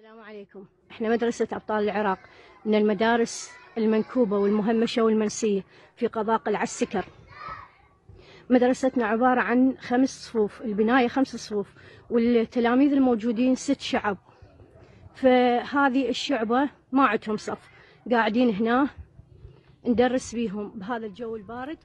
السلام عليكم. احنا مدرسة أبطال العراق من المدارس المنكوبة والمهمشة والمنسية في قضاء قلعة السكر. مدرستنا عبارة عن 5 صفوف، البناية 5 صفوف، والتلاميذ الموجودين 6 شعب. فهذه الشعبة ما عندهم صف، قاعدين هنا ندرس بيهم بهذا الجو البارد.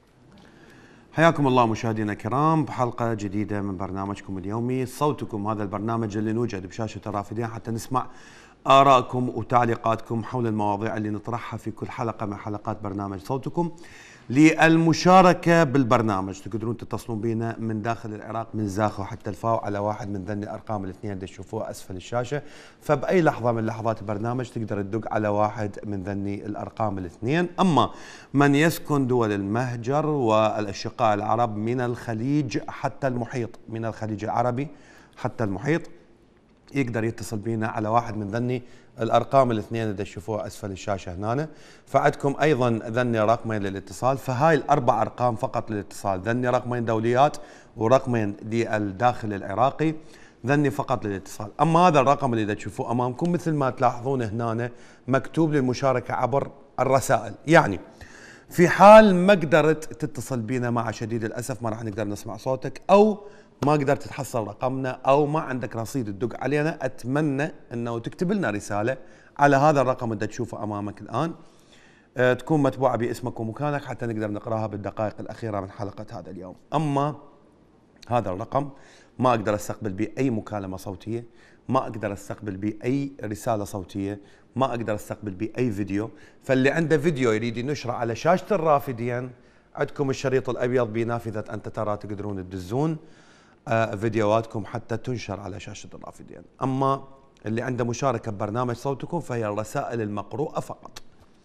حياكم الله مشاهدينا الكرام بحلقة جديدة من برنامجكم اليومي صوتكم، هذا البرنامج اللي نوجد بشاشة الرافدين حتى نسمع آرائكم وتعليقاتكم حول المواضيع اللي نطرحها في كل حلقة من حلقات برنامج صوتكم. للمشاركة بالبرنامج تقدرون تتصلون بنا من داخل العراق من زاخو حتى الفاو على واحد من ذني الأرقام الاثنين اللي تشوفوها أسفل الشاشة. فبأي لحظة من لحظات البرنامج تقدر تدق على واحد من ذني الأرقام الاثنين. أما من يسكن دول المهجر والأشقاء العرب من الخليج حتى المحيط، من الخليج العربي حتى المحيط، يقدر يتصل بينا على واحد من ذني الارقام الاثنين اللي تشوفوها اسفل الشاشه هنا. فعندكم ايضا ذني رقمين للاتصال، فهاي الاربع ارقام فقط للاتصال، ذني رقمين دوليات ورقمين للداخل العراقي، ذني فقط للاتصال. اما هذا الرقم اللي تشوفوه امامكم مثل ما تلاحظون هنا مكتوب للمشاركه عبر الرسائل، يعني في حال ما قدرت تتصل بينا مع شديد الاسف ما راح نقدر نسمع صوتك، او ما قدرت تحصل رقمنا، او ما عندك رصيد تدق علينا، اتمنى انه تكتب لنا رساله على هذا الرقم اللي تشوفه امامك الان، تكون متبوعه باسمك ومكانك حتى نقدر نقراها بالدقائق الاخيره من حلقه هذا اليوم. اما هذا الرقم ما اقدر استقبل به اي مكالمه صوتيه، ما اقدر استقبل به اي رساله صوتيه، ما اقدر استقبل به اي فيديو. فاللي عنده فيديو يريد ينشره على شاشه الرافدين، عندكم الشريط الابيض بنافذه انت ترى، تقدرون تدزون فيديوهاتكم حتى تنشر على شاشة الرافدين. أما اللي عنده مشاركة ببرنامج صوتكم فهي الرسائل المقروءة فقط.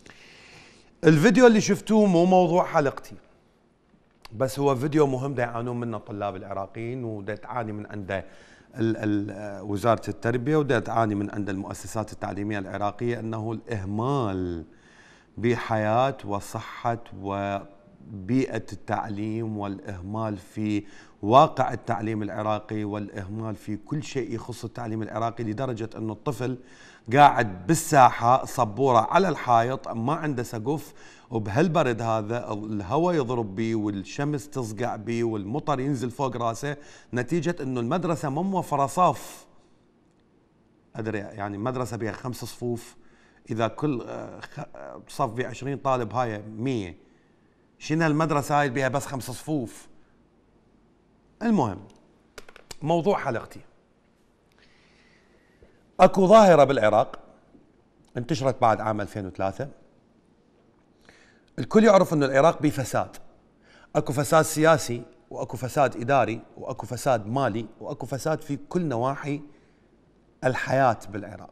الفيديو اللي شفتوه مو موضوع حلقتي، بس هو فيديو مهم دا يعانون منه الطلاب العراقيين، ودا تعاني من عنده وزارة التربية، ودا تعاني من عند المؤسسات التعليمية العراقية، أنه الإهمال بحياة وصحة وبيئة التعليم، والإهمال في واقع التعليم العراقي، والإهمال في كل شيء يخص التعليم العراقي، لدرجة أنه الطفل قاعد بالساحة صبورة على الحائط ما عنده سقف، وبهالبرد هذا الهواء يضرب بيه والشمس تصقع بيه والمطر ينزل فوق راسه، نتيجة أنه المدرسة ما موفرة صف. أدري يعني مدرسة بها 5 صفوف، إذا كل صف بها 20 طالب هاي 100، شنو المدرسة هاي بها بس 5 صفوف؟ المهم موضوع حلقتي، اكو ظاهرة بالعراق انتشرت بعد عام 2003. الكل يعرف ان العراق بيه فساد، اكو فساد سياسي، واكو فساد اداري، واكو فساد مالي، واكو فساد في كل نواحي الحياة بالعراق،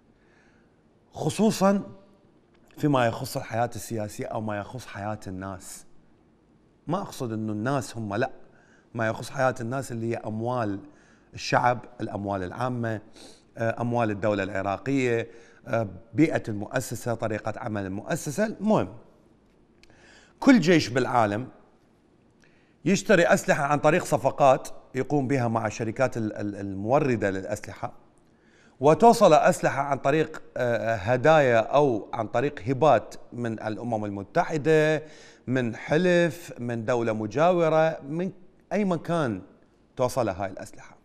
خصوصا فيما يخص الحياة السياسية او ما يخص حياة الناس. ما اقصد انه الناس هم، لا، ما يخص حياة الناس اللي هي أموال الشعب، الأموال العامة، أموال الدولة العراقية، بيئة المؤسسة، طريقة عمل المؤسسة. المهم كل جيش بالعالم يشتري أسلحة عن طريق صفقات يقوم بها مع الشركات الموردة للأسلحة، وتوصل أسلحة عن طريق هدايا أو عن طريق هبات من الأمم المتحدة، من حلف، من دولة مجاورة، من أي مكان توصل هاي الأسلحة.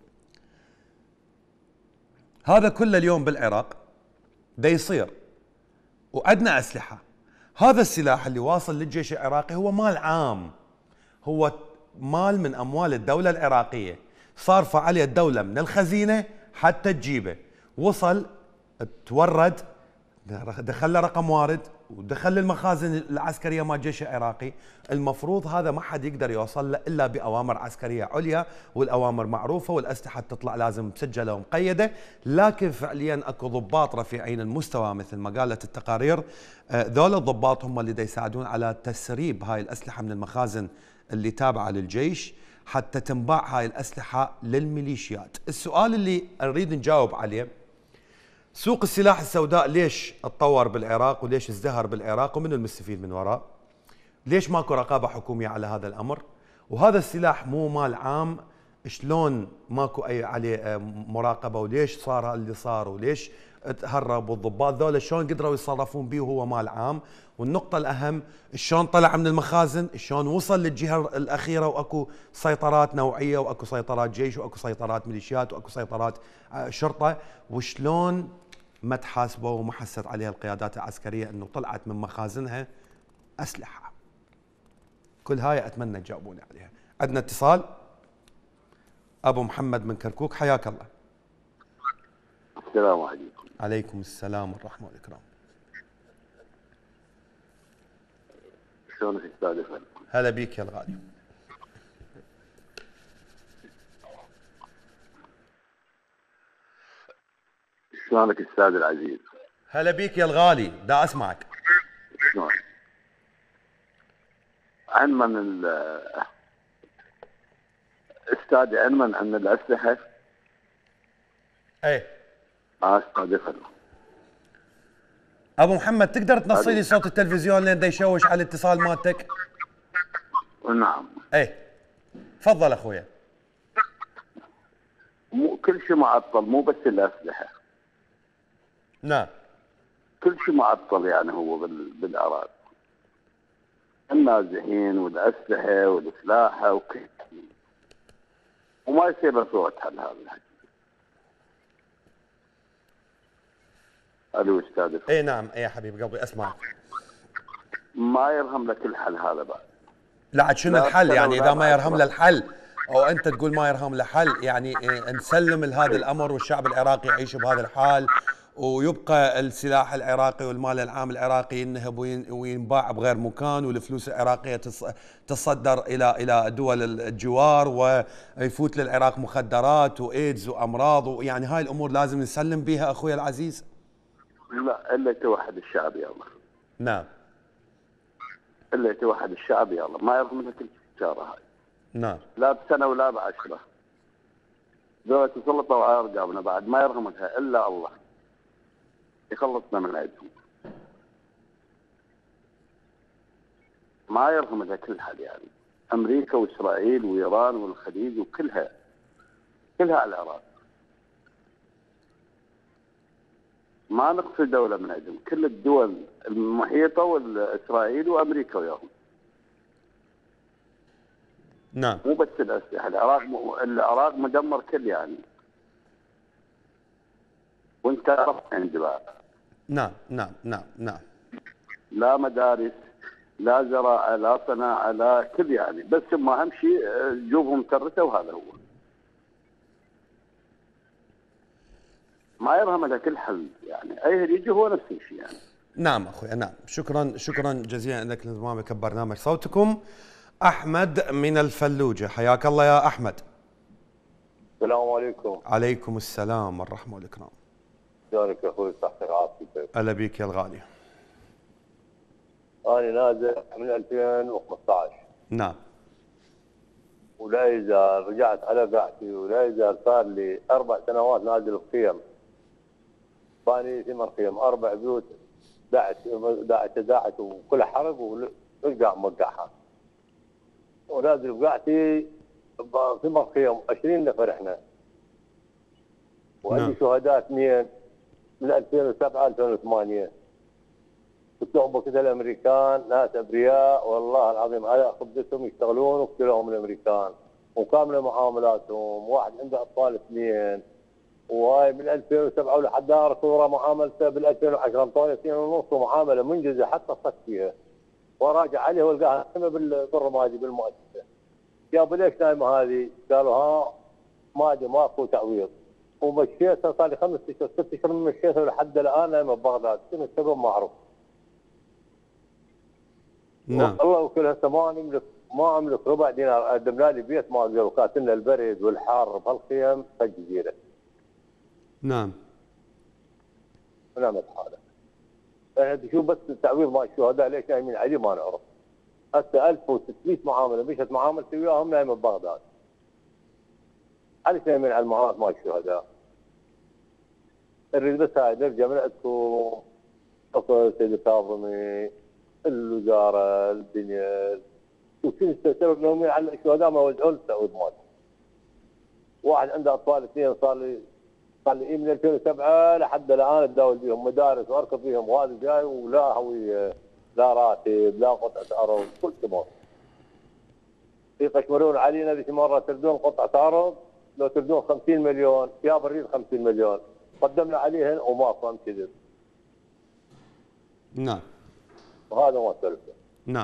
هذا كله اليوم بالعراق دا يصير، وعندنا أسلحة. هذا السلاح اللي واصل للجيش العراقي هو مال عام، هو مال من أموال الدولة العراقية، صارفة عليه الدولة من الخزينة حتى تجيبه، وصل تورد، دخل له رقم وارد، ودخل المخازن العسكريه مال الجيش العراقي. المفروض هذا ما حد يقدر يوصل له الا باوامر عسكريه عليا، والاوامر معروفه، والاسلحه تطلع لازم مسجله ومقيده. لكن فعليا اكو ضباط رفيعين المستوى مثل ما قالت التقارير، ذول الضباط هم اللي دا يساعدون على تسريب هاي الاسلحه من المخازن اللي تابعه للجيش حتى تنباع هاي الاسلحه للميليشيات. السؤال اللي نريد نجاوب عليه، سوق السلاح السوداء ليش اتطور بالعراق وليش ازدهر بالعراق ومن المستفيد من وراء؟ ليش ماكو رقابة حكومية على هذا الأمر؟ وهذا السلاح مو مال عام شلون ماكو اي عليه مراقبه، وليش صار اللي صار، وليش تهرب، والضباط ذولا شلون قدروا يتصرفون به وهو مال عام. والنقطه الاهم شلون طلع من المخازن، شلون وصل للجهه الاخيره، واكو سيطرات نوعيه، واكو سيطرات جيش، واكو سيطرات ميليشيات، واكو سيطرات شرطه، وشلون ما تحاسبوا وما حست عليها القيادات العسكريه انه طلعت من مخازنها اسلحه. كل هاي اتمنى تجاوبوني عليها. عندنا اتصال. ابو محمد من كركوك، حياك الله. السلام عليكم. عليكم السلام والرحمه والاكرام. شلونك استاذ فهد؟ هلا بيك يا الغالي. شلونك استاذ العزيز؟ هلا بيك يا الغالي، دا اسمعك. شلون؟ عنمن استاذ عنمن عن الاسلحه. ايه استاذ فهد. ابو محمد، تقدر تنصي لي صوت التلفزيون لين دا يشوش على الاتصال مالتك؟ نعم. ايه تفضل اخويا. مو كل شيء معطل، مو بس الاسلحه. نعم. كل شيء معطل يعني هو بالعراق. النازحين والاسلحه والسلاحه وكل شيء. وما يصير له صوت على هذا الحكي. الو استاذ. ايه نعم، ايه يا حبيب قلبي اسمعك. ما يرهم لك الحل هذا بعد. لا عاد شنو الحل يعني اذا ما يرهم له الحل؟ او انت تقول ما يرهم له حل، يعني إيه، نسلم لهذا الامر والشعب العراقي يعيش بهذا الحال، ويبقى السلاح العراقي والمال العام العراقي ينهب وينباع بغير مكان، والفلوس العراقيه تصدر الى دول الجوار، ويفوت للعراق مخدرات وايدز وامراض، ويعني هاي الامور لازم نسلم بها اخوي العزيز. لا الا توحد الشعب يلا. نعم. الا يتوحد الشعب يلا، ما يرغم لك التجاره هاي. نعم. لا بسنه ولا ب10. ذولا تسلطوا على رقابنا بعد، ما يرغمها الا الله. يخلصنا من عيدهم. ما يرغمها كل حد يعني. امريكا واسرائيل وايران والخليج وكلها. كلها على العراق. ما نقصي دوله من عندهم، كل الدول المحيطه والاسرائيل وامريكا وياهم. نعم. مو بس الاسلحه، العراق مدمر كل يعني. وانت عرفت عندي بقى. نعم نعم نعم نعم. لا مدارس، لا زراعه، لا صناعه، لا كل يعني، بس ما اهم شيء جوبهم مكرسه وهذا هو. ما يرهم لك الحل يعني، اي يجي هو نفس الشيء يعني. نعم اخوي نعم. شكرا جزيلا لك لانضمامك ببرنامج صوتكم. احمد من الفلوجه، حياك الله يا احمد. السلام عليكم. عليكم السلام والرحمه والاكرام. شلونك يا اخوي؟ صحتك عافيتك. هلا بيك يا الغالي. انا نازل من 2015. نعم. ولا يزال رجعت على قاعتي، ولا يزال صار لي 4 سنوات نازل بخيم. باني 8 خيم، 4 بيوت داعت وكلها حرق ورجع موقعها. ونازل بقاعتي 8 خيم، 20 نفر احنا. وعندي شهداء 2 من 2007 2008. قلت لهم وقتها الامريكان ناس ابرياء والله العظيم على خبزتهم يشتغلون، وقتلوهم الامريكان وكامله معاملاتهم. واحد عنده اطفال 2، وهاي من 2007 ولحد دار صوره معاملته بال 2010 انطوني 2.5 معامله منجزه حتى صك فيها. وراجع عليه والقاها بالرمادي بالمؤسسه. يا ابو ليش نايمه هذه؟ قالوا ها ما ادري ماكو تعويض. ومشيتها صار لي 5 اشهر 6 اشهر من مشيتها لحد الان نايمه ببغداد، شنو السبب ما اعرف. نعم. والله وكل هسه ما املك ربع دينار. قدمنا لي بيت ما اقدر، وكاتلنا البرد والحار بهالخيم في الجزيره. نعم. ونعمت حاله. احنا تشوف بس التعويض مال الشهداء ليش نايمين عليه ما نعرف. هسه 1600 معامله مشت معاملتي وياهم نايمه ببغداد. ليش نايمين على المعاملات مال الشهداء؟ نريد بس هاي نرجع من عندكم سيد الكاظمي، الوزاره، الدنيا، وكل سبب نومين على الشهداء ما وزعوا التعويض مالهم. واحد عنده اطفال اثنين، صار لي من 2007 لحد الان اتداول بهم مدارس واركب فيهم، وهذا جاي ولا هويه لا راتب لا قطعه ارض كل شيء. يقشمرون علينا ذيك مره تردون قطعه ارض، لو تردون 50 مليون يا بريد 50 مليون، قدمنا عليهن وما فهم كذب. نعم. وهذا ما سلفه. نعم.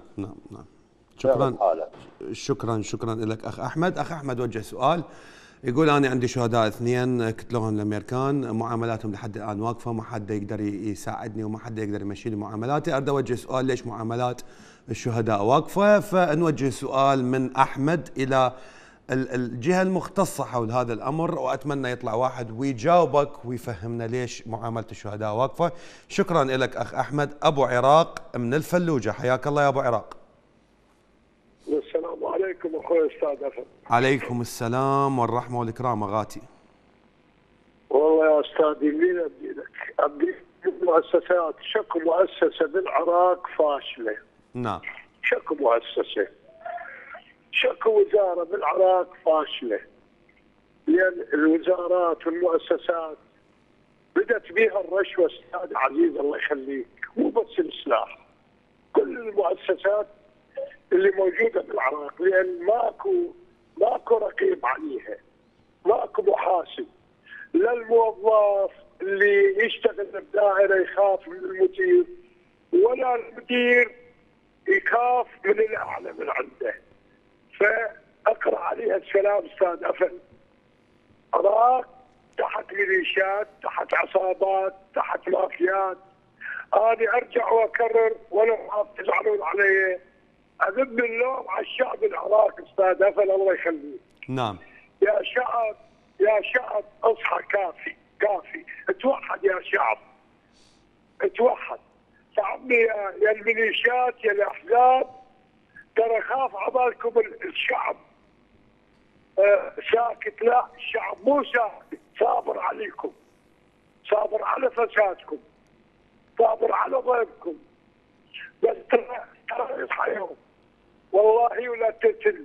شكرا لك اخ احمد. اخ احمد وجه سؤال، يقول انا عندي شهداء اثنين قتلوهم الامريكان، معاملاتهم لحد الان واقفه، ما حد يقدر يساعدني وما حد يقدر يمشي لي معاملاتي. اريد اوجه سؤال، ليش معاملات الشهداء واقفه؟ فنوجه سؤال من احمد الى الجهه المختصه حول هذا الامر، واتمنى يطلع واحد ويجاوبك ويفهمنا ليش معامله الشهداء واقفه. شكرا لك اخ احمد. ابو عراق من الفلوجه، حياك الله يا ابو عراق. السلام عليكم اخوي استاذ أفل. عليكم السلام والرحمه والاكرام اغاتي. والله يا استاذي مين ابدي لك؟ ابدي مؤسسات، شكو مؤسسه بالعراق فاشله. نعم. شكو مؤسسه، شكو وزاره بالعراق فاشله. لان الوزارات والمؤسسات بدت بها الرشوه استاذ عزيز الله يخليك، مو بس السلاح، كل المؤسسات اللي موجوده بالعراق، لان ماكو رقيب عليها، ماكو محاسب. لا الموظف اللي يشتغل بالدائره يخاف من المدير، ولا المدير يخاف من الاعلى من عنده. فاقرا عليها السلام استاذ أفل. عراق تحت ميليشيات، تحت عصابات، تحت مافيات. انا ارجع واكرر ولو ما تزعلون علي، اذب اللوم على الشعب العراقي استاذ أفل الله يخليك. نعم. يا شعب اصحى، كافي اتوحد يا شعب، اتوحد. فعمي يا الميليشيات يا الاحزاب، ترى خاف عبالكم الشعب ساكت. لا، الشعب مو ساكت، صابر عليكم، صابر على فسادكم، صابر على ضيفكم. بس ترى يصحى يوم والله ولا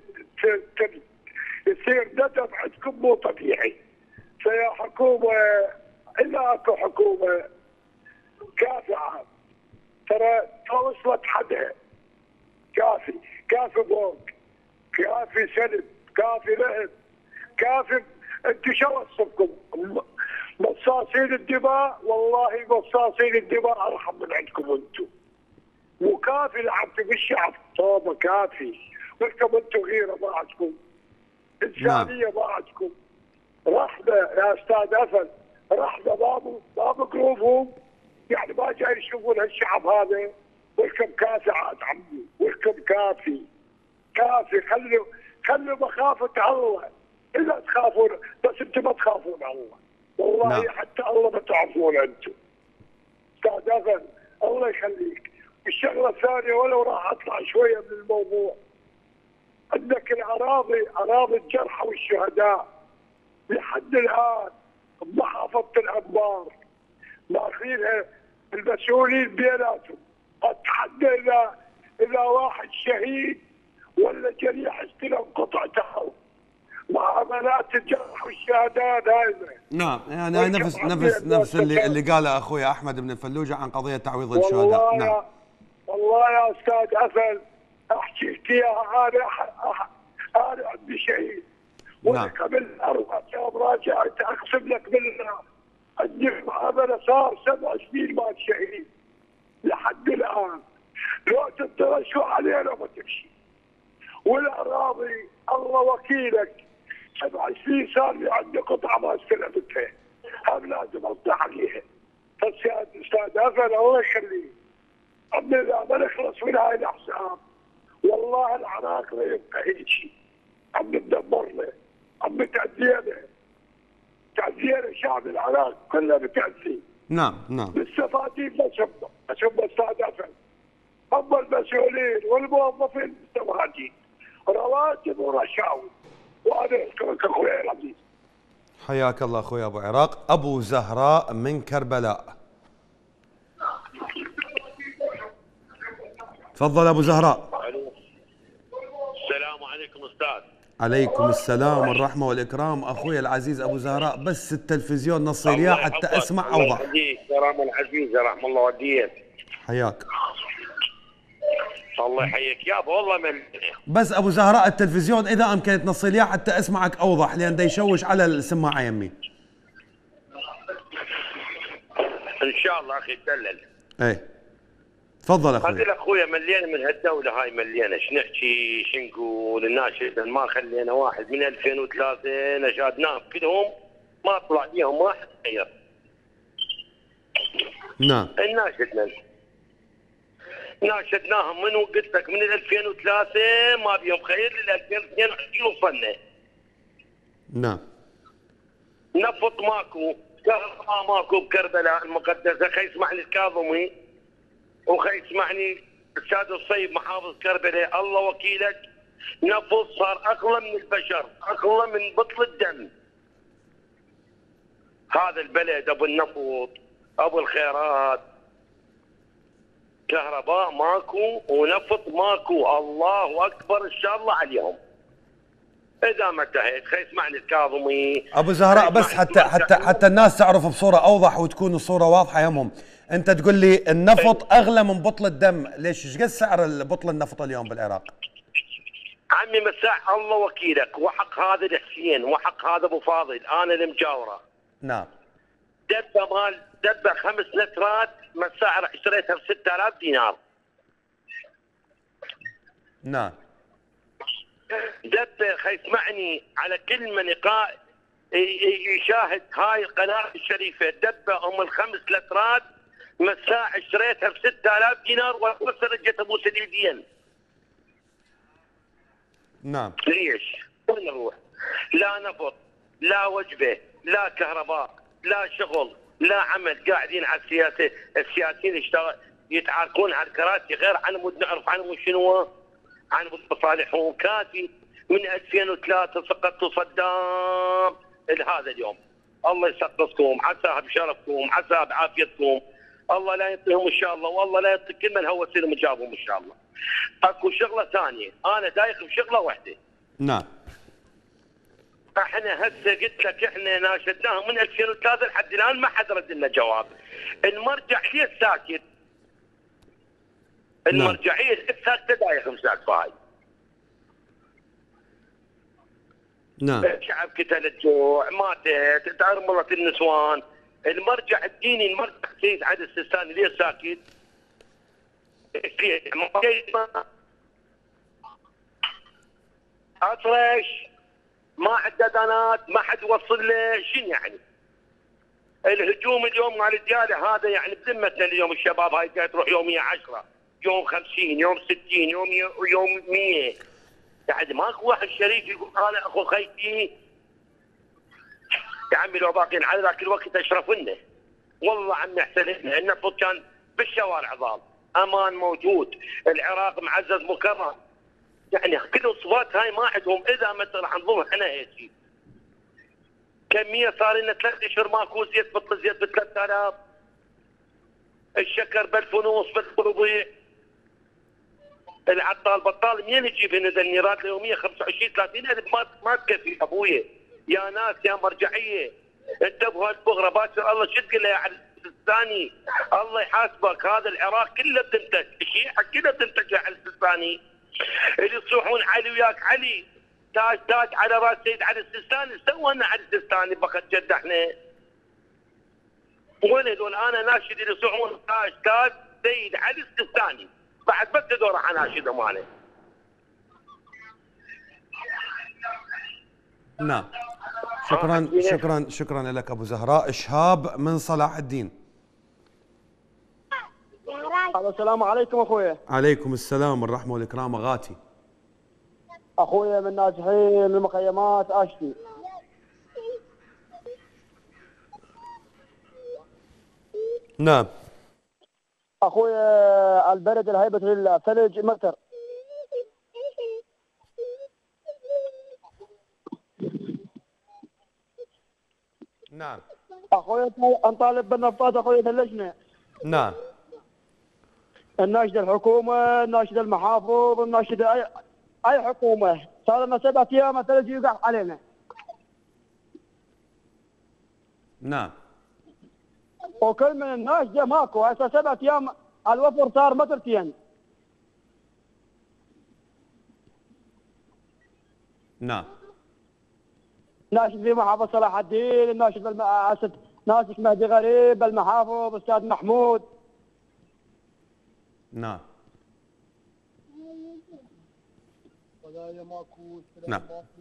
يصير ندم عندكم مو طبيعي. فيا حكومه، الا اكو حكومه كافيه، ترى وصلت حدها. كافي بوق، كافي سلب، كافي لهب، كافي. انتم شو وصفكم؟ مصاصين الدماء، والله مصاصين الدماء ارحم من عندكم انتم. وكافي لعبتوا بالشعب، توبه كافي. ولكم انتم غيره ما عندكم، انسانيه ما عندكم، رحمه يا استاذ أفل، رحمه ما بقلوبهم. يعني ما جاي يشوفون هالشعب هذا. ولكم كافي عاد عمي، ولكم كافي. خلوا مخافه الله. اذا تخافون، بس انتم ما تخافون الله، والله نعم. حتى الله ما تعرفون انتم. استاذ أفل الله يخليك. الشغله الثانيه ولو راح اطلع شويه من الموضوع، عندك اراضي الجرحى والشهداء لحد الان بمحافظه الانبار ماخذينها المسؤولين بيناتهم. اتحدى اذا واحد شهيد ولا جريح استلم قطعته. معاملات الجرح والشهداء دائما. نعم، يعني نفس اللي قاله اخوي احمد من الفلوجه عن قضيه تعويض الشهداء. نعم. والله يا استاذ أفل احكي لك اياها. انا عندي شهيد، وانا قبل 4 ايام راجعت اقسم لك بالله عندي معامله صار 7 سنين مات شهيد لحد الان. لو تترشوا علينا ما تمشي. والاراضي الله وكيلك 7 سنين صار لي عندي قطعه ما استلمتها، هم لازم ارضى عليها. بس يا استاذ أفل الله يخليك، عمي اذا ما نخلص من هاي الاحزاب والله العراق لا يبقى هيك شيء. عم تدمرنا، عم تعزينا شعب العراق كله بتعزي. نعم. بالسفاتين بشبه استاذ أفل. هم المسؤولين والموظفين بالسفاتين رواتب ورشاوي. وانا اشكرك اخوي العزيز. حياك الله اخوي ابو عراق. ابو زهراء من كربلاء، تفضل ابو زهراء. السلام عليكم استاذ. عليكم السلام والرحمة والإكرام أخوي العزيز أبو زهراء، بس التلفزيون نصي لي حتى أسمع أوضح. كرام العزيز رحم الله والديك. حياك. الله يحييك يابا والله من بس أبو زهراء التلفزيون إذا أمكن تنصي لي حتى أسمعك أوضح، لأن دا يشوش على السماعة يمي. إن شاء الله أخي تدلل. إيه تفضل أخوي. هذه أخويا مليانة من هالدولة هاي مليانة، ايش نحكي شو نقول الناس ما خلينا واحد من 2003 نشادناهم كلهم ما طلع ليهم واحد خير. نعم. ناشدناهم من قلت لك من 2003 ما بيهم خير لل 2022 وصلنا. نعم. نفط ماكو، كهرباء ماكو بكربلاء المقدسة، خي يسمعني الكاظمي وخي يسمعني السيد الصيب محافظ كربلاء، الله وكيلك نفط صار اغلى من البشر، اغلى من بطل الدم. هذا البلد ابو النفط ابو الخيرات، كهرباء ماكو ونفط ماكو، الله اكبر ان شاء الله عليهم. اذا ما انتهيت خي يسمعني الكاظمي ابو زهراء، بس حتى الناس تعرف بصوره اوضح وتكون الصوره واضحه يمهم، انت تقول لي النفط اغلى من بطل الدم، ليش ايش قد سعر بطل النفط اليوم بالعراق؟ عمي مساء الله وكيلك، وحق هذا الحسين وحق هذا ابو فاضل، انا المجاوره. نعم. دبه 5 لترات مساء اشتريتها ب 6000 دينار. نعم. دبه خي يسمعني على كل من يشاهد هاي القناه الشريفه، دبه ام ال5 لترات مساء اشتريتها ب 6000 دينار ووصل رجت ابو سديدين. نعم. ليش؟ وين نروح؟ لا نفط، لا وجبه، لا كهرباء، لا شغل، لا عمل، قاعدين على السياسه، السياسيين يتعاركون على الكراسي غير عن مود نعرف عنهم شنو؟ عن مصالحهم كافي. من 2003 سقطوا صدام لهذا اليوم. الله يسقطكم، عسى بشرفكم، عسى بعافيتكم، الله لا يعطيهم ان شاء الله، والله لا يعطي كل من هو سلم جابهم ان شاء الله. اكو شغله ثانيه، انا دايخ بشغله واحده. نعم. احنا هسه قلت لك احنا ناشدناهم من 2003 لحد الان ما حد رد لنا جواب. المرجع ليش ساكت؟ المرجعيه ليش ساكته؟ دايخ مساكفه هاي. نعم. الشعب قتل الجوع، ماتت، تأرملت النسوان. المرجع الديني المرجع سيد عدل السيستاني ليش ساكت؟ اطرش ما عنده دانات، ما حد وصل له، شنو يعني؟ الهجوم اليوم مال الدياله هذا يعني بذمتنا اليوم الشباب هاي تروح يوميه 10 يوم 50 يوم 60 يوم 100. يعني ماكو واحد شريف يقول انا اخو خيتي يا عمي لو باقين على ذاك الوقت اشرفنا. والله عمي احسن لنا، النفط كان بالشوارع ضال، امان موجود، العراق معزز مكرم. يعني كل الصفات هاي ما عندهم، اذا مثلا راح نظلم احنا هيك. كميه صار لنا 3 اشهر ماكو زيت، بطل زيت ب 3000، الشكر ب1500 بالربيع. العطال بطال منين يجيب هنا النيرات اليوميه 25 30 الف ما تكفي ابويا. يا ناس يا مرجعيه انتبهوا هالبغره، باكر الله شو تقول له يا السيستاني؟ الله يحاسبك، هذا العراق كله بتنتج، الشيعه كله بتنتج يا السيستاني. اللي يصيحون علي وياك علي، تاج على راس سيد علي السيستاني، سوينا علي السيستاني بقت جد احنا. وين هذول؟ انا ناشد اللي يصيحون تاج سيد علي السيستاني، بعد بس هذول راح اناشدهم انا. نعم. شكرا لك ابو زهراء. شهاب من صلاح الدين. السلام عليكم اخويا. عليكم السلام والرحمه والاكرام. غاتي اخويا من ناجحين المخيمات اشتي. نعم. اخويا البلد الهيبه لله، ثلج مطر. نعم. اخويا نطالب بالنفطات اخويا ثلجنا. نعم. الناشد الحكومه، الناشد المحافظ، الناشد اي حكومه صار لنا 7 ايام الثلج يقع علينا. نعم. وكل من الناس جا ماكو، هسه 7 ايام الوفر صار مترتين. نعم. ناشد في محافظ صلاح الدين، ناشد ناشد مهدي غريب، المحافظ استاذ محمود. نعم. نعم.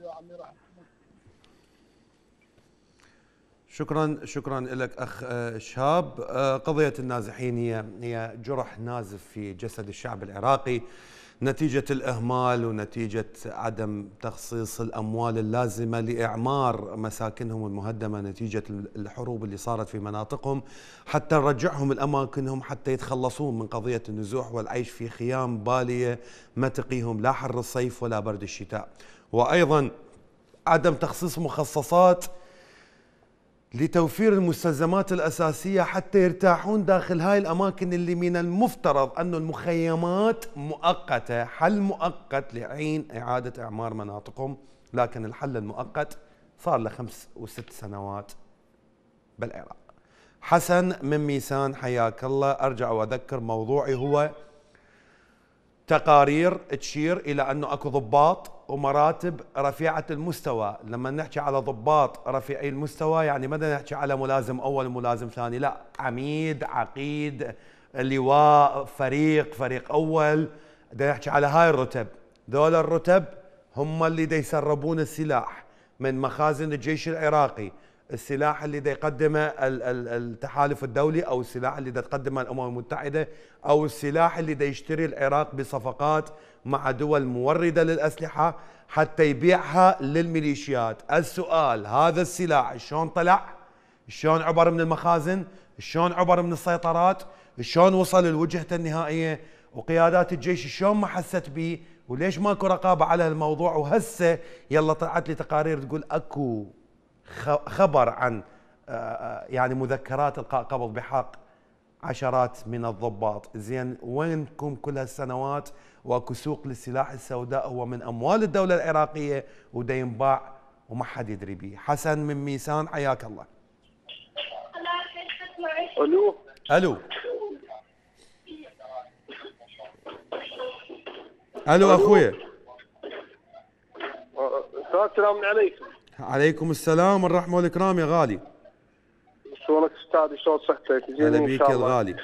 شكرا لك اخ شهاب. قضيه النازحين هي جرح نازف في جسد الشعب العراقي نتيجه الاهمال ونتيجه عدم تخصيص الاموال اللازمه لاعمار مساكنهم المهدمه نتيجه الحروب اللي صارت في مناطقهم، حتى نرجعهم لاماكنهم، حتى يتخلصون من قضيه النزوح والعيش في خيام باليه ما تقيهم لا حر الصيف ولا برد الشتاء. وايضا عدم تخصيص مخصصات لتوفير المستلزمات الأساسية حتى يرتاحون داخل هاي الأماكن اللي من المفترض أن المخيمات مؤقتة، حل مؤقت لحين إعادة إعمار مناطقهم، لكن الحل المؤقت صار له 5 و6 سنوات بالعراق. حسن من ميسان حياك الله. أرجع وأذكر موضوعي هو تقارير تشير إلى أنه أكو ضباط ومراتب رفيعة المستوى. لما نحكي على ضباط رفيعي المستوى يعني ما نحكي على ملازم أول ملازم ثاني، لا، عميد، عقيد، لواء، فريق أول، بدنا نحكي على هاي الرتب. ذول الرتب هم اللي دا يسربون السلاح من مخازن الجيش العراقي، السلاح اللي دا يقدمه التحالف الدولي، او السلاح اللي دا تقدمه الامم المتحده، او السلاح اللي دا يشتري العراق بصفقات مع دول مورده للاسلحه حتى يبيعها للميليشيات. السؤال، هذا السلاح شلون طلع؟ شلون عبر من المخازن؟ شلون عبر من السيطرات؟ شلون وصل لوجهته النهائيه؟ وقيادات الجيش شلون ما حست به؟ وليش ماكو رقابه على الموضوع؟ وهسه يلا طلعت لي تقارير تقول اكو خبر عن يعني مذكرات القاء قبض بحق عشرات من الضباط. زين وينكم كل هالسنوات؟ واكو سوق للسلاح السوداء هو من اموال الدوله العراقيه ودا ينباع وما حد يدري به. حسن من ميسان حياك الله. الو اخويا. السلام عليكم. عليكم السلام والرحمه والإكرام يا غالي. شلونك استاذ؟ شلون صحتك؟ هلا بيك يا الغالي.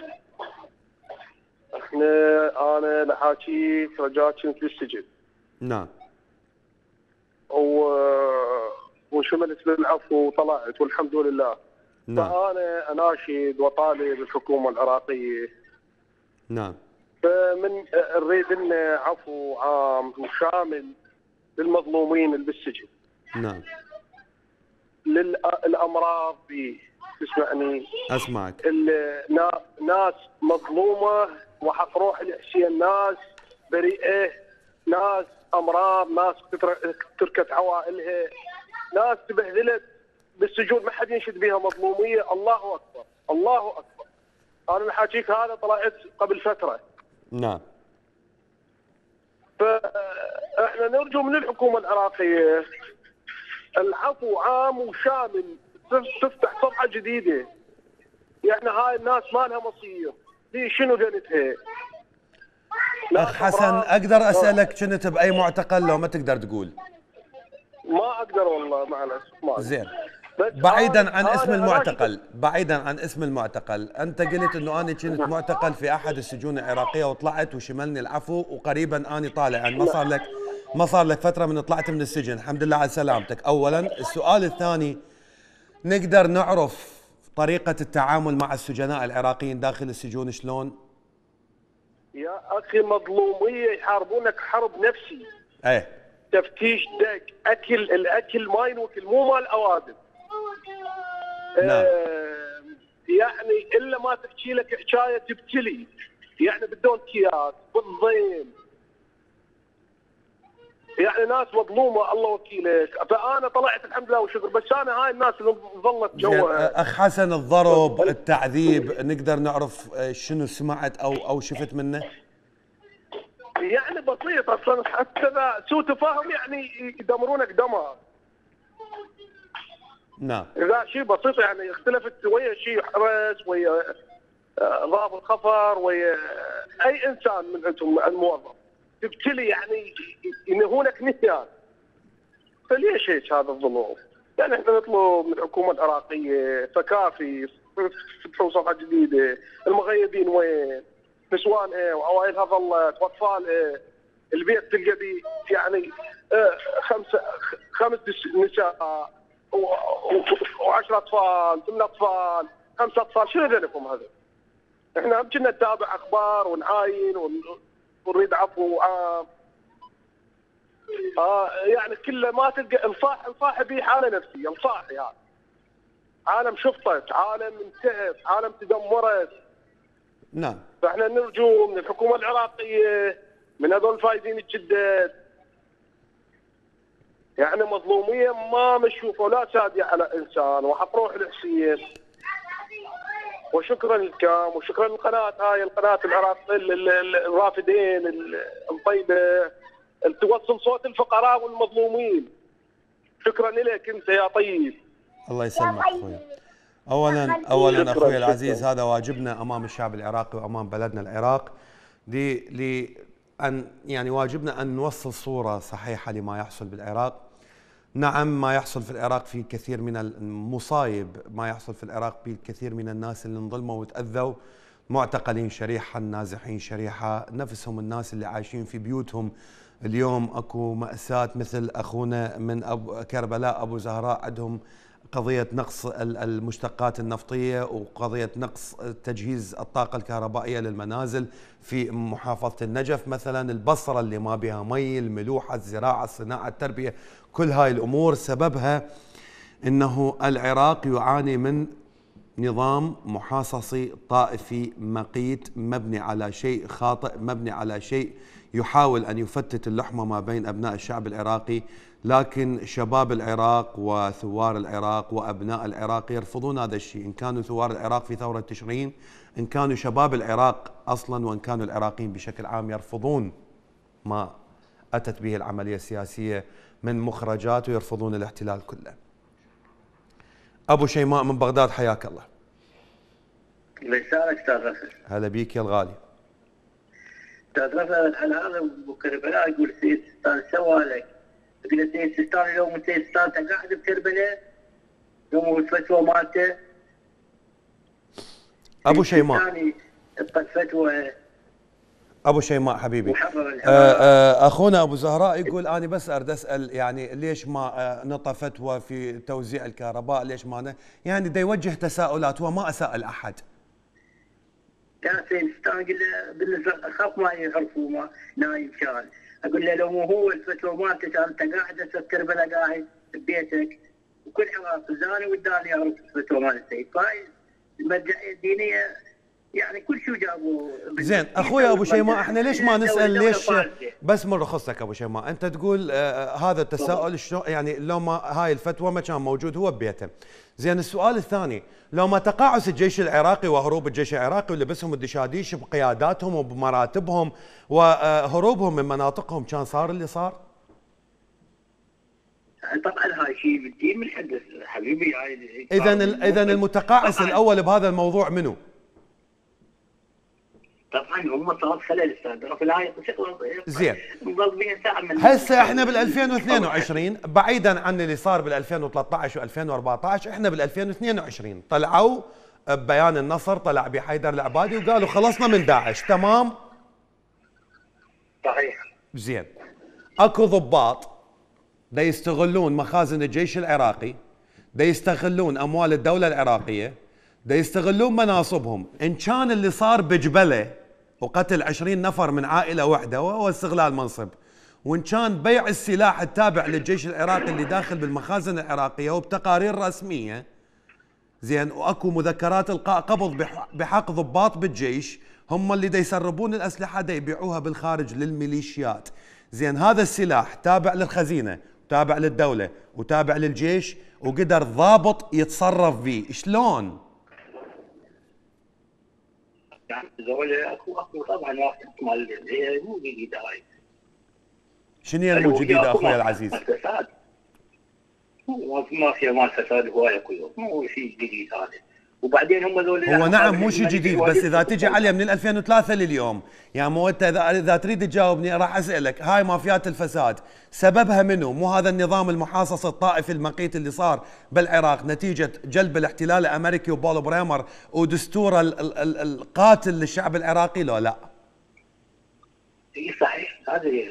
انا لحاكيك رجعت كنت بالسجن. نعم. وشملت بالعفو وطلعت والحمد لله. نعم. فانا اناشد وطالب الحكومه العراقيه. نعم. فمن نريد لنا عفو عام وشامل للمظلومين اللي بالسجن. نعم. للامراض تسمعني؟ اسمعك. ناس مظلومه وحق روح الحسين، ناس بريئه، ناس امراض، ناس تركت عوائلها، ناس تبهدلت بالسجون ما حد ينشد بها مظلوميه. الله اكبر الله اكبر. انا بحاكيك هذا طلعت قبل فتره. نعم. فاحنا نرجو من الحكومه العراقيه العفو عام وشامل، تفتح صفحه جديده. يعني هاي الناس ما لها مصير، دي شنو دنتها؟ اخ حسن اقدر اسالك كنت باي معتقل لو ما تقدر تقول؟ ما اقدر والله معلش. زين. بعيدا عن اسم المعتقل، بعيدا عن اسم المعتقل، انت قلت انه انا كنت معتقل في احد السجون العراقيه وطلعت وشملني العفو وقريبا اني طالع، يعني ما صار لك فتره من طلعت من السجن، الحمد لله على سلامتك. اولا. السؤال الثاني، نقدر نعرف طريقه التعامل مع السجناء العراقيين داخل السجون شلون؟ يا اخي مظلوميه يحاربونك حرب نفسي. ايه. تفتيش دق، الاكل ما ينوكل، مو مال اوادم. نعم. يعني الا ما تحكي لك حكايه تبتلي، يعني بدون كياس بالضيم، يعني ناس مظلومه الله وكيلك. فانا طلعت الحمد لله وشكر، بس انا هاي الناس اللي ظلت جوا. اخ حسن، الضرب، التعذيب، نقدر نعرف شنو سمعت او شفت منه؟ يعني بسيط اصلا، حتى اذا سوء تفاهم يعني يدمرونك دمار. نعم. اذا شيء بسيط يعني اختلفت ويا شيء حرس ويا ضابط خفر ويا اي انسان من عندهم الموظف تبتلي يعني ينهونك نهيان. فليش هيك هذا الظلم؟ يعني احنا نطلب من الحكومه العراقيه تكافي، فتحوا صفحه جديده، المغيبين وين؟ نسوان ايه وعوائلها ظلت واطفال ايه؟ البيت تلقى بي يعني خمس نساء و10 اطفال، 8 اطفال، 5 اطفال، شنو ذنبهم هذا؟ احنا هم كنا نتابع اخبار ونعاين ونريد عفو عام. يعني كله ما تلقى الصاحب به حاله نفسيه، الصاحي هذا عالم شفطت، عالم انتهت، عالم تدمرت. نعم. فاحنا نرجو من الحكومه العراقيه، من هذول الفايزين الجداد، يعني مظلوميه ما مشوفه ولا ساديه على انسان، وحق روح الحسين. وشكرا لكم وشكرا للقناه هاي، القناه العراقيه الرافدين الطيبه اللي توصل صوت الفقراء والمظلومين. شكرا لك انت يا طيب. الله يسلمك اخوي. اولا اخوي العزيز، هذا واجبنا امام الشعب العراقي وامام بلدنا العراق، ان يعني واجبنا ان نوصل صوره صحيحه لما يحصل بالعراق. نعم، ما يحصل في العراق في كثير من المصايب، ما يحصل في العراق في كثير من الناس اللي انظلموا وتاذوا، معتقلين شريحه، نازحين شريحه، نفسهم الناس اللي عايشين في بيوتهم اليوم. اكو مأساة مثل اخونا من كربلاء ابو زهراء، عندهم قضية نقص المشتقات النفطية وقضية نقص تجهيز الطاقة الكهربائية للمنازل في محافظة النجف مثلا، البصرة اللي ما بها مي، الملوحة، الزراعة، الصناعة، التربية، كل هاي الأمور سببها أنه العراق يعاني من نظام محاصصي طائفي مقيت، مبني على شيء خاطئ، مبني على شيء يحاول أن يفتت اللحمة ما بين أبناء الشعب العراقي. لكن شباب العراق وثوار العراق وأبناء العراق يرفضون هذا الشيء، إن كانوا ثوار العراق في ثورة تشرين، إن كانوا شباب العراق أصلا، وإن كانوا العراقيين بشكل عام يرفضون ما أتت به العملية السياسية من مخرجات، ويرفضون الاحتلال كله. أبو شيماء من بغداد، حياك الله. الله يسعدك استاذ رفل. هلا بيك يا الغالي. استاذ رفل، على هذا ابو كربلاء يقول سيد ستان سوى لك، يقول سيد ستان اليوم سيد ستان انت قاعد بكربلاء يوم الفتوى مالته. ابو شيماء فتوى ابو شيماء حبيبي، اخونا ابو زهراء يقول انا بس اريد اسال يعني ليش ما نطى فتوى في توزيع الكهرباء، ليش ما يعني دا يوجه تساؤلات، هو ما اساءل احد. يا سيد ستان اقول له بالنسبه اخاف ما يعرفوا ما نايم كان، اقول له لو هو الفتوى مالته انت قاعد هسه بكربلاء قاعد ببيتك وكل عراق زاني وداني يعرف الفتوى مال السيد، فهاي المرجعيه الدينيه يعني كل شيء جابوا. زين اخوي ابو شيماء، احنا ليش ما نسال ليش بس من رخصتك ابو شيماء، انت تقول هذا التساؤل يعني لو ما هاي الفتوى ما كان موجود هو ببيته. زين السؤال الثاني، لو ما تقاعس الجيش العراقي وهروب الجيش العراقي ولبسهم الدشاديش بقياداتهم وبمراتبهم وهروبهم من مناطقهم، كان صار اللي صار؟ طبعا هاي شيء بالدين من حدث حبيبي. اذا المتقاعس الاول بهذا الموضوع منو؟ طبعا هم صار خلل استاذ رفل. هاي زين نضل بها ساعه من هسه احنا بال 2022 بعيدا عن اللي صار بال 2013 و 2014، احنا بال 2022 طلعوا ببيان النصر، طلع بحيدر العبادي وقالوا خلصنا من داعش، تمام؟ صحيح. زين اكو ضباط دا يستغلون مخازن الجيش العراقي، دا يستغلون اموال الدوله العراقيه، دا يستغلون مناصبهم، ان كان اللي صار بجبله وقتل 20 نفر من عائله واحده وهو استغلال منصب، وان كان بيع السلاح التابع للجيش العراقي اللي داخل بالمخازن العراقيه وبتقارير رسميه، زين، واكو مذكرات القاء قبض بحق ضباط بالجيش هم اللي دا يسربون الاسلحه دا يبيعوها بالخارج للميليشيات. زين هذا السلاح تابع للخزينه وتابع للدوله وتابع للجيش، وقدر ضابط يتصرف فيه، شلون؟ ذولا اكو طبعا واحد مال هي مو جديده هاي. شنو هي مو جديده اخوي العزيز؟ فساد. ما فيها مال فساد هوايه كله، مو شيء جديد هذا. وبعدين هم ذول هو نعم مو شيء جديد، بس اذا تجي عليه من 2003 لليوم، يعني مو انت اذا تريد تجاوبني راح اسالك هاي مافيات الفساد سببها منو؟ مو هذا النظام المحاصص الطائفي المقيت اللي صار بالعراق نتيجه جلب الاحتلال الامريكي وبول بريمر ودستوره القاتل للشعب العراقي لو لا؟ اي صحيح هذه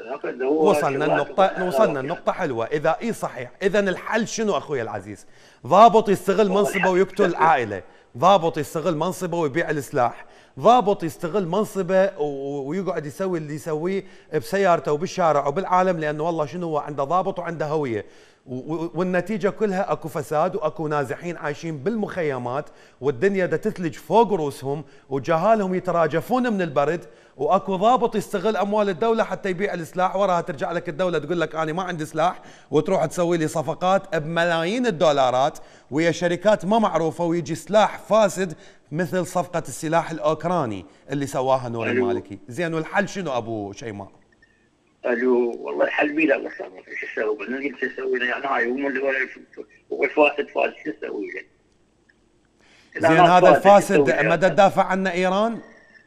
وصلنا النقطة حلوة. إذا صحيح، إذا الحل شنو أخوي العزيز؟ ضابط يستغل منصبه ويقتل عائلة، ضابط يستغل منصبه ويبيع السلاح، ضابط يستغل منصبه ويقعد يسوي اللي يسويه بسيارته وبالشارع وبالعالم، لأنه والله شنو هو عنده ضابط وعنده هوية، والنتيجة كلها اكو فساد واكو نازحين عايشين بالمخيمات والدنيا دا تثلج فوق رؤوسهم وجهالهم يتراجفون من البرد، واكو ضابط يستغل اموال الدولة حتى يبيع السلاح، وراها ترجع لك الدولة تقول لك انا ما عندي سلاح، وتروح تسوي لي صفقات بملايين الدولارات ويا شركات ما معروفة، ويجي سلاح فاسد مثل صفقة السلاح الاوكراني اللي سواها نور المالكي. زين والحل شنو ابو شيماء؟ قالوا والله الحل بيد الله صار، شو اسوي؟ قلنا شو اسوي له؟ يعني هاي هم اللي هو الفاسد فاسد، شو اسوي له؟ زين هذا الفاسد مدى تدافع عنه ايران؟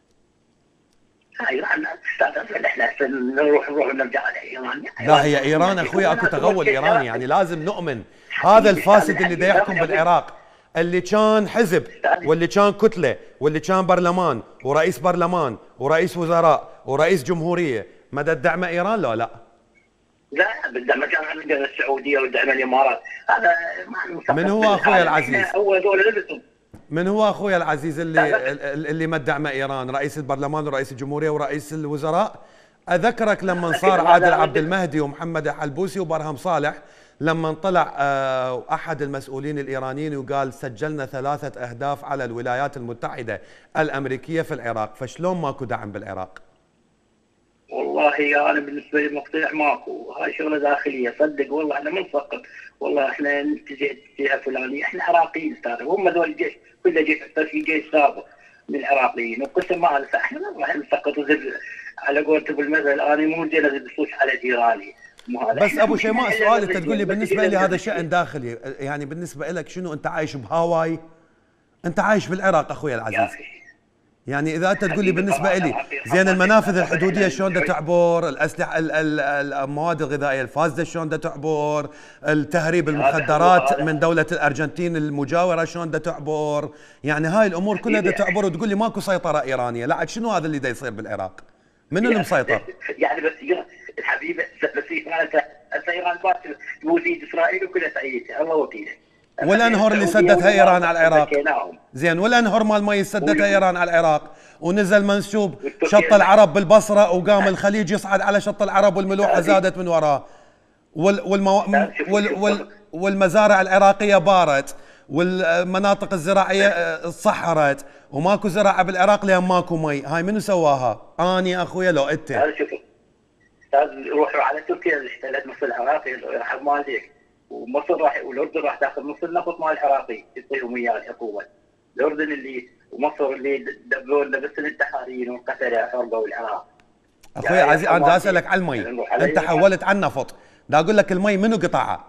ايران استاذ احنا نروح ونرجع على ايران. لا هي ايران اخوي اكو تغول ايراني، يعني لازم نؤمن هذا الفاسد اللي دا يحكم بالعراق اللي كان حزب واللي كان كتله واللي كان برلمان ورئيس برلمان ورئيس وزراء ورئيس جمهوريه، مدى الدعم ايران لو لا؟ لا بالدعم كان عندنا السعوديه والدعم الامارات، هذا ما من هو اخوي العزيز؟ اول دول لبسهم. من هو اخوي العزيز اللي ما دعم ايران؟ رئيس البرلمان ورئيس الجمهوريه ورئيس الوزراء. اذكرك لما صار عادل عبد المهدي ومحمد الحلبوسي وبرهم صالح، لما طلع احد المسؤولين الايرانيين وقال سجلنا 3 أهداف على الولايات المتحده الامريكيه في العراق، فشلون ماكو دعم بالعراق؟ والله انا بالنسبه لي مقتنع ماكو، هاي شغله داخليه، صدق والله احنا ما نفكر، والله احنا نتجه اتجاه فلاني، احنا عراقيين استاذ، هم ذول الجيش كله جيش، في جيش سابق للعراقيين وقسم ما هذا، فاحنا ما راح نسقط وزد على قولته بالمثل، انا مو زين ازيد الصوت على جيراني. بس ابو شيماء سؤال، انت تقول لي بالنسبه لي هذا شأن داخلي، يعني بالنسبه لك شنو؟ انت عايش بهاواي؟ انت عايش بالعراق اخوي العزيز، يعني اذا انت تقول لي بالنسبه لي زين المنافذ الحدوديه شلون دا تعبر، الاسلحه المواد الغذائيه الفاسده شلون دا تعبر، التهريب المخدرات من دوله الارجنتين المجاوره شلون دا تعبر، يعني هاي الامور كلها دا تعبر، وتقول لي ماكو سيطره ايرانيه، لا شنو هذا اللي دا يصير بالعراق؟ منو اللي مسيطر؟ يعني بس الحبيبه بس ايران تزيد اسرائيل وكلها تأييدها، الله وكيله. والانهر اللي سدتها ايران على العراق، زين والانهر مال مي سدتها ايران على العراق، ونزل منسوب شط العرب بالبصره، وقام الخليج يصعد على شط العرب والملوحه زادت من وراه، والمزارع العراقيه بارت، والمناطق الزراعيه صحرت، وماكو زراعه بالعراق لان ماكو مي، هاي منو سواها؟ اني اخويا لو انت؟ استاذ روحوا على تركيا اللي احتلت نص العراق يرحم والديك، ومصر راح والاردن راح تاخذ نص النفط مال العراقي يعطيهم اياه الحكومه، الاردن اللي ومصر اللي دبلون بس التحارير والقتله حرقوا العراق. اخوي عزيز انا دا اسالك على المي، انت حولت عن النفط، دا اقول لك المي منو قطعها؟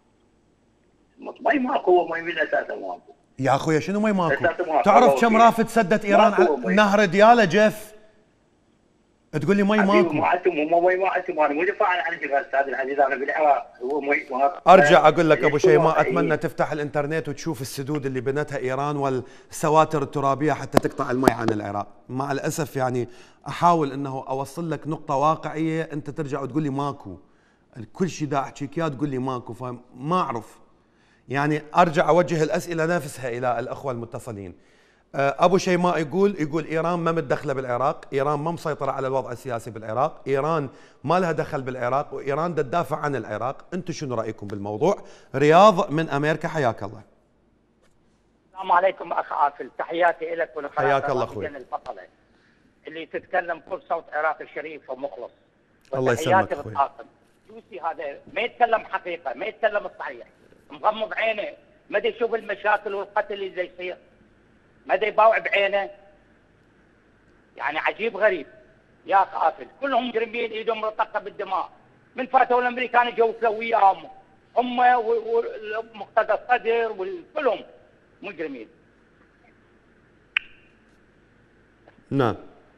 مي ماكو، مي من اساسه ماكو يا اخويا. شنو مي ماكو؟ تعرف كم رافد سدت ايران على نهر دياله جف؟ تقول لي مي ماكو؟ ما عندهم مي، ما عندهم، انا مو دفاع عن الجبال استاذ العزيز، انا بالعراق هو مي. ارجع اقول لك ابو شيماء، اتمنى تفتح الانترنت وتشوف السدود اللي بنتها ايران والسواتر الترابيه حتى تقطع المي عن العراق. مع الاسف يعني احاول انه اوصل لك نقطه واقعيه، انت ترجع وتقول لي ماكو، كل شيء دا احكيك اياه تقول لي ماكو، فما اعرف. يعني ارجع اوجه الاسئله نفسها الى الاخوه المتصلين. ابو شيماء يقول ايران ما متدخله بالعراق، ايران ما مسيطره على الوضع السياسي بالعراق، ايران ما لها دخل بالعراق، وايران تدافع عن العراق. انتم شنو رايكم بالموضوع؟ رياض من امريكا، حياك الله. السلام عليكم اخ عاصل، تحياتي لك ولقناه حياك الله اخوي البطله اللي تتكلم بكل صوت عراقي شريف ومخلص. الله يسلمك اخوي. توسي هذا ما يتكلم حقيقه، ما يتكلم الصحيح، مغمض عينه، ما يشوف المشاكل والقتل اللي يصير، ما يباوع بعينه، يعني عجيب غريب يا قافل، كلهم مجرمين ايدهم مرتقه بالدماء، من فاتوا الامريكان جو وياهم هم ومقتدى الصدر وكلهم مجرمين. نعم.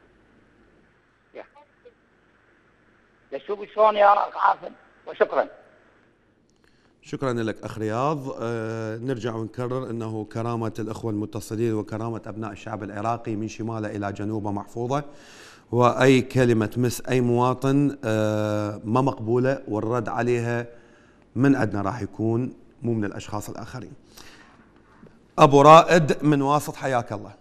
شوف شلون يا قافل، وشكرا. شكرا لك أخ رياض. نرجع ونكرر أنه كرامة الأخوة المتصلين وكرامة أبناء الشعب العراقي من شماله إلى جنوبه محفوظة، وأي كلمة تمس أي مواطن ما مقبولة، والرد عليها من عندنا راح يكون مو من الأشخاص الآخرين. أبو رائد من واسط، حياك الله.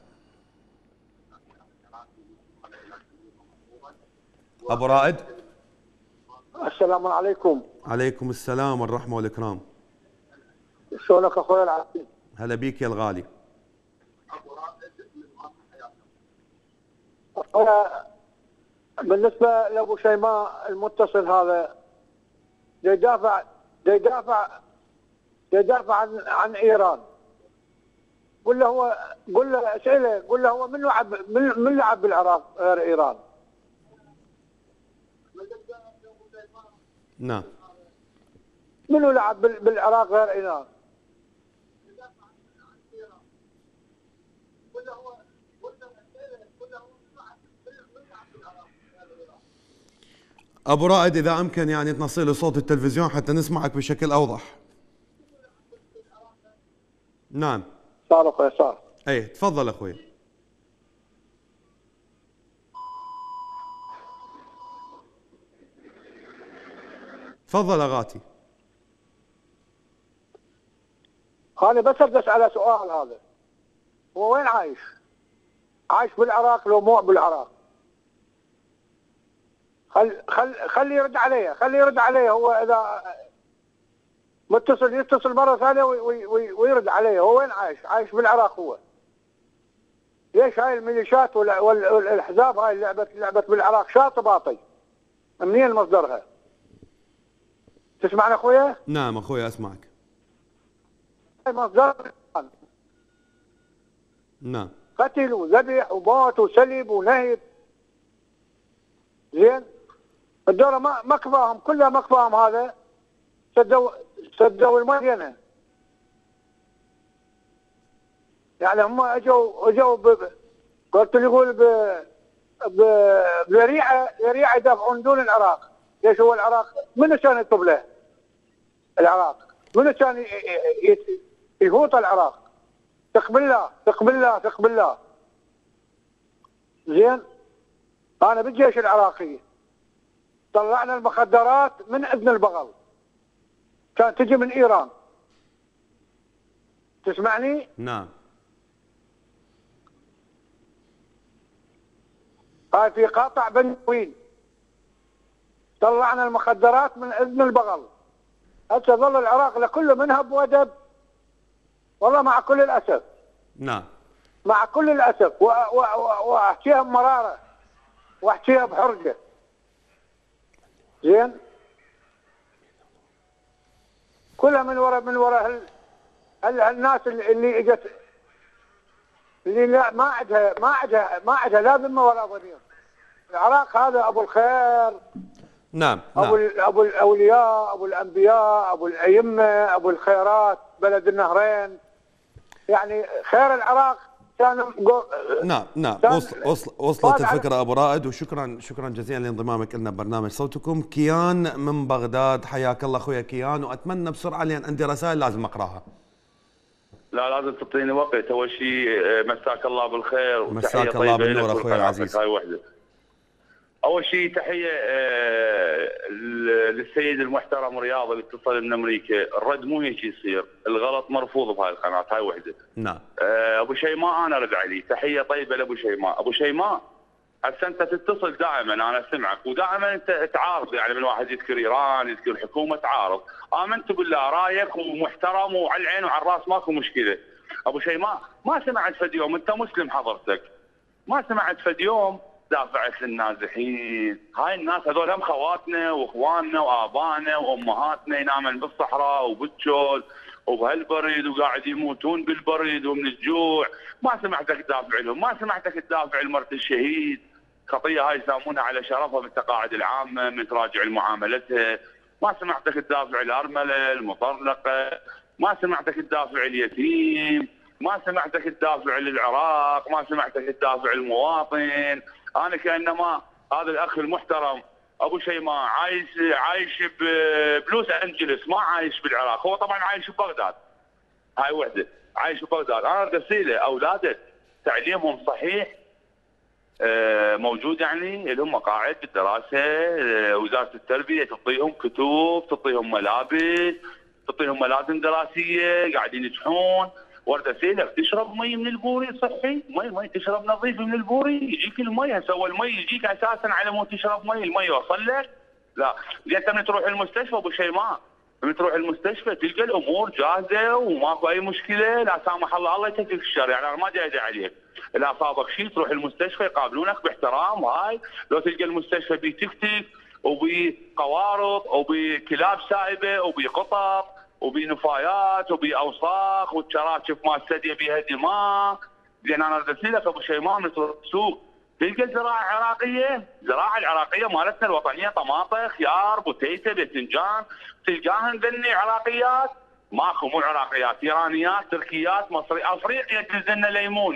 أبو رائد. السلام عليكم. عليكم السلام والرحمة والإكرام. شلونك أخوي العزيز؟ هلا بيك يا الغالي. بالنسبة لأبو شيماء المتصل هذا يدافع عن إيران. قل له اسأله، قل له هو من لعب بالعراق غير إيران؟ نعم. منو لعب بالعراق غير إيران؟ أبو رائد إذا أمكن يعني تنصي لي صوت التلفزيون حتى نسمعك بشكل أوضح. نعم. صار أخوي صار. أي تفضل أخوي. تفضل أغاتي. أنا بس بدي أسأله سؤال، هذا هو وين عايش؟ عايش بالعراق لو مو بالعراق؟ خلي يرد عليه، هو إذا متصل يتصل مرة ثانية ويرد عليه. هو وين عايش؟ عايش بالعراق هو. ليش هاي الميليشيات والأحزاب هاي لعبت بالعراق شاطباطي؟ منين مصدرها؟ تسمعني أخويا؟ نعم أخويا أسمعك. مصدر. نعم. قتل وذبح وموت وسلب ونهب. زين؟ الدولة ما كفاهم، كلها ما كفاهم هذا. سدوا المدينة. يعني هم اجوا قلت لي يقول بريعه يدافعون دون العراق. ليش هو العراق؟ منو كان يطلب له؟ العراق منو كان يهوط العراق؟ ثق بالله. زين؟ انا بالجيش العراقي طلعنا المخدرات من اذن البغل، كانت تجي من ايران. تسمعني؟ نعم. هاي في قاطع بني وين طلعنا المخدرات من اذن البغل. هسه ظل العراق لكله منهب ودب، والله مع كل الاسف. نعم. مع كل الاسف، واحكيها بمراره واحكيها بحرقه. زين؟ كلها من وراء الناس اللي اجت، اللي لا ما عندها لا ذمه ولا ضمير. العراق هذا ابو الخير. نعم. ابو الاولياء، ابو الانبياء، ابو الائمه، ابو الخيرات، بلد النهرين. يعني خير العراق كان. نعم. وصلت الفكره ابو رائد، وشكرا جزيلا لانضمامك لنا ببرنامج صوتكم. كيان من بغداد، حياك الله اخويا كيان، واتمنى بسرعه لان عندي رسائل لازم اقراها. لا لازم تعطيني وقت. اول شيء مساك الله بالخير، مساك الله بالنور اخوي العزيز. هاي وحده. اول شيء تحيه للسيد المحترم رياض اللي اتصل من امريكا. الرد مو هيك يصير، الغلط مرفوض بهاي القناه. هاي وحده. نعم. ابو شيماء انا ارد عليه، تحيه طيبه لابو شيماء. ابو شيماء هسه انت تتصل دائما، انا اسمعك ودائما انت تعارض، يعني من واحد يذكر ايران يذكر الحكومه تعارض. امنت بالله رايك ومحترم وعلى العين وعلى الراس ماكو مشكله. ابو شيماء ما سمعت فد يوم، انت مسلم حضرتك، ما سمعت فد يوم دافعت للنازحين. هاي الناس هذول هم خواتنا واخواننا وابائنا وامهاتنا ينامن بالصحراء وبالجول وبهالبريد وقاعد يموتون بالبريد ومن الجوع. ما سمعتك تدافع لهم، ما سمعتك تدافع لمرت الشهيد، خطيه هاي يسامونها على شرفها بالتقاعد العامه من تراجع معاملتها. ما سمعتك تدافع الارمله المطلقه، ما سمعتك تدافع اليتيم، ما سمعتك تدافع للعراق، ما سمعتك تدافع المواطن. انا كانما هذا الاخ المحترم ابو شيماء عايش بلوس انجلس، ما عايش بالعراق. هو طبعا عايش ببغداد، هاي وحده عايش ببغداد. انا ارسل له اولاده تعليمهم صحيح موجود، يعني لهم مقاعد بالدراسه، وزاره التربيه تعطيهم كتب، تعطيهم ملابس، تعطيهم ملازم دراسيه، قاعدين ينجحون. ورد اسالك تشرب مي من البوري صحي؟ مي تشرب نظيف من البوري؟ يجيك المي هسه، هو المي يجيك اساسا على مود تشرب مي، المي يوصل لك؟ لا. انت من تروح المستشفى ابو شيماء، من تروح المستشفى تلقى الامور جاهزه وماكو اي مشكله، لا سامح الله يتكفيك الشر، يعني انا ما جاي عليك. اذا اصابك شيء تروح المستشفى يقابلونك باحترام. هاي لو تلقى المستشفى بتكتك وبقوارض وبكلاب سائبه وبقطط وبنفايات وباوساخ والشراشف مال الثدي بها دماء. زين انا ارسل لك ابو شيماء من السوق تلقى الزراعه العراقيه، الزراعه العراقيه مالتنا الوطنيه، طماطه، خيار، بوتيته، باذنجان، تلقاهن ذني عراقيات. ماكو مو عراقيات، ايرانيات، تركيات، مصري. افريقيا تدزلنا ليمون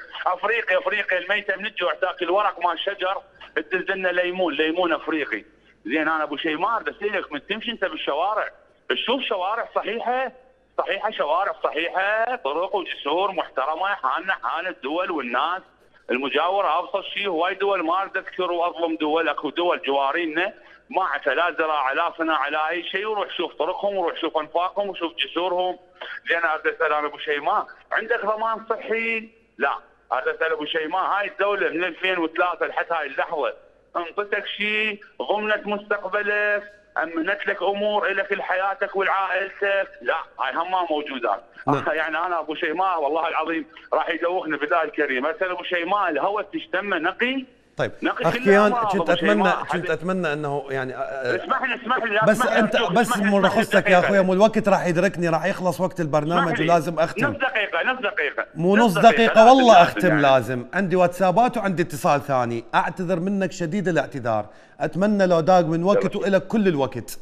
افريقيا الميته من الجوع تاكل ورق مال شجر، تدزلنا ليمون افريقي. زين انا ابو شيماء ارسل لك من تمشي انت بالشوارع تشوف شوارع صحيحه، شوارع صحيحه، طرق وجسور محترمه، حالنا حال الدول والناس المجاوره. ابسط شيء هواي دول ما اريد اذكر واظلم دول، اكو دول جوارينا ما عندها لا زراعه لا صناعه لا اي شيء، وروح شوف طرقهم وروح شوف انفاقهم وشوف جسورهم. زين اريد اسال انا ابو شيماء عندك ضمان صحي؟ لا. اريد اسال ابو شيماء هاي الدوله من 2003 لحد هاي اللحظه انطتك شيء؟ ضمنت مستقبلك؟ امنت لك امور لك لحياتك ولعائلتك؟ لا، هاي هم ما موجودات. يعني انا ابو شيماء والله العظيم راح يدوخني بالله الكريم. مثلا ابو شيماء الهواء تشتمه نقي. طيب اخ كيان، كنت اتمنى انه يعني اسمح لي بس انت بس ملخصك يا اخويا، مو الوقت راح يدركني، راح يخلص وقت البرنامج ولازم اختم. نص دقيقه مو نص دقيقه والله اختم يعني. لازم عندي واتسابات وعندي اتصال ثاني. اعتذر منك شديد الاعتذار، اتمنى لو داق من وقت والك كل الوقت.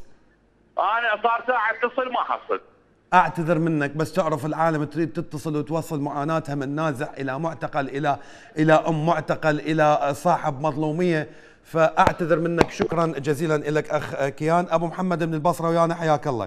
انا صار ساعه اتصل ما حصل. اعتذر منك، بس تعرف العالم تريد تتصل وتوصل معاناتها من نازح الى معتقل الى ام معتقل الى صاحب مظلوميه، فاعتذر منك. شكرا جزيلا لك اخ كيان. ابو محمد من البصره ويانا، حياك الله.